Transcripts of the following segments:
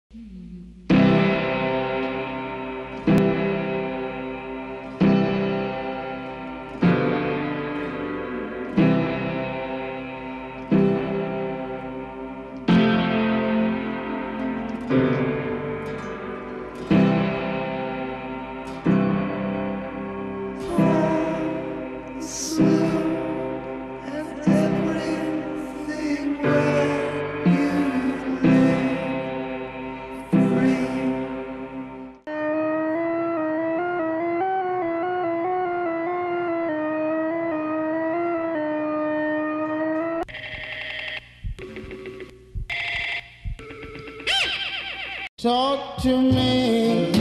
Talk to me,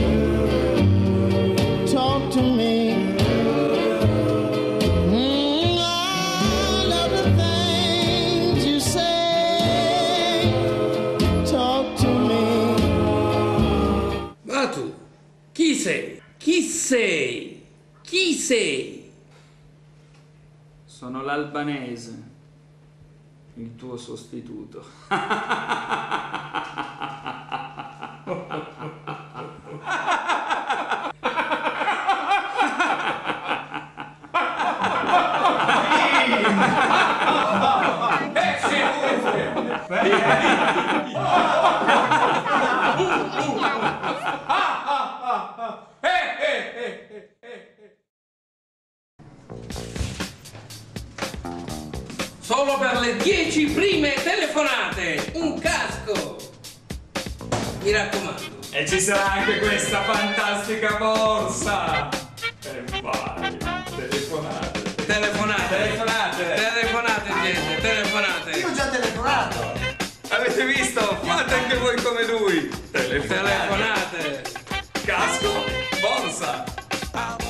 talk to me. All of the things you say, talk to me. Ma tu, chi sei? Chi sei? Chi sei? Sono l'albanese, il tuo sostituto. Solo per le 10 prime telefonate, un casco! Mi raccomando. E ci sarà anche questa fantastica borsa! E vai, telefonate. Telefonate. Telefonate. Telefonate, gente, telefonate. Io ho già telefonato. Avete visto? Fate anche voi come lui! Telefonate. Casco, borsa!